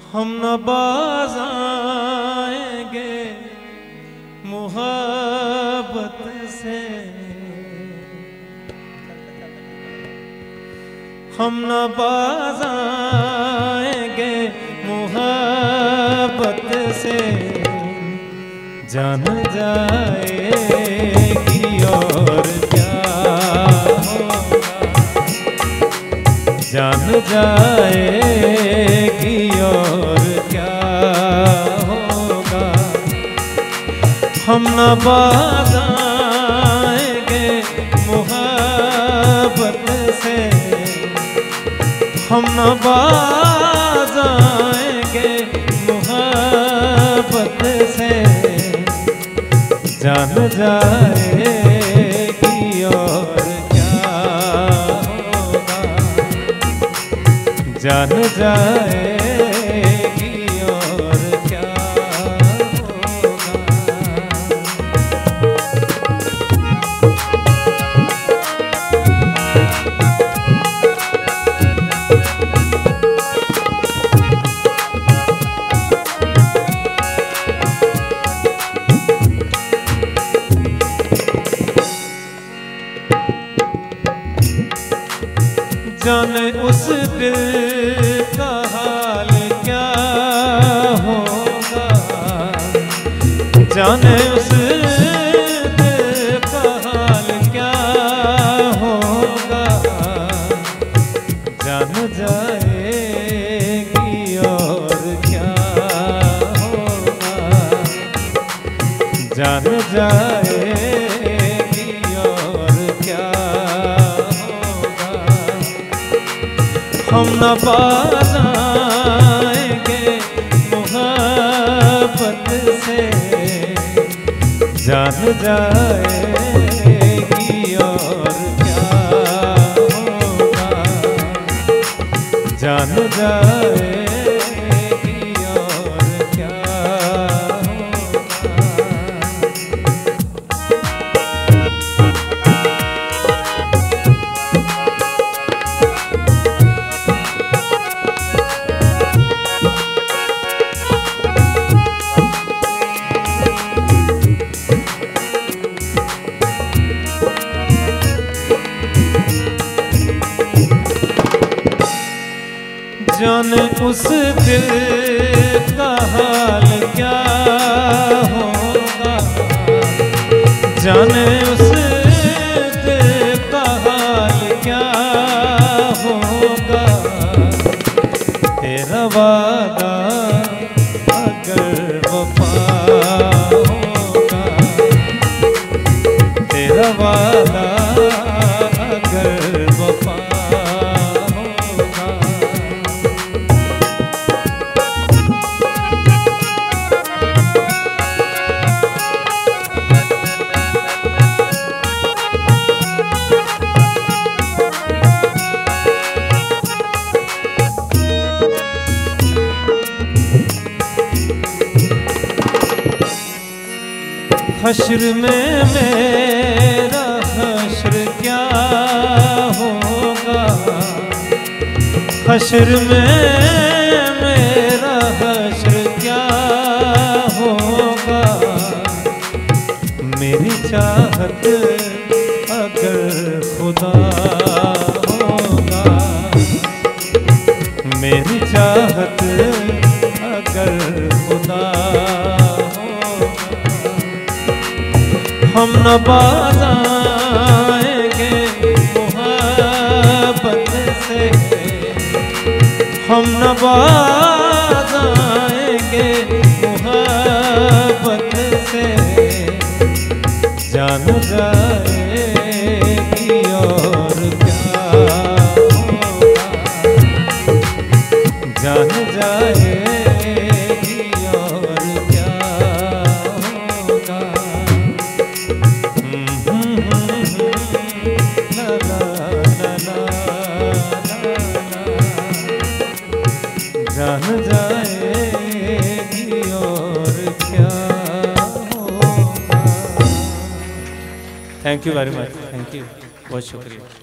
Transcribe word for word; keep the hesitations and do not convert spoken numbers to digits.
हम न बाज आएंगे मुहब्बत से, हम न बाज आएंगे मुहब्बत से। जान जाएगी और क्या होगा, जान जाएगी और क्या होगा। हम न बाज आएंगे मुहब्बत से, हम न बाज आएंगे मुहब्बत से। जान जाएगी और क्या होगा, जान जाएगी और क्या होगा। जाने उस दिल का हाल क्या होगा, जाने उस दिल का हाल क्या होगा। जान जाएगी और क्या होगा, जान जाएगी और क्या। हम न बाज आएंगे मुहब्बत से। जान जाएगी और क्या होगा, जान जाएगी और क्या जाने उस दिल का हाल क्या होगा, जाने उस दिल का हाल क्या होगा। तेरा वादा अगर वफा होगा, तेरा वादा अगर वफा हश्र में मेरा हश्र क्या होगा, हश्र में मेरा हश्र क्या होगा। मेरी चाहत अगर खुदा होगा, मेरी चाहत अगर खुदा। हम न बाज आएंगे मुहब्बत से, हम न बाज आएंगे मुहब्बत से। जान जाएगी और क्या होगा, जान जाएगी और क्या होगा। जान जाएगी और क्या होगा। Thank you very much, thank you, बहुत शुक्रिया।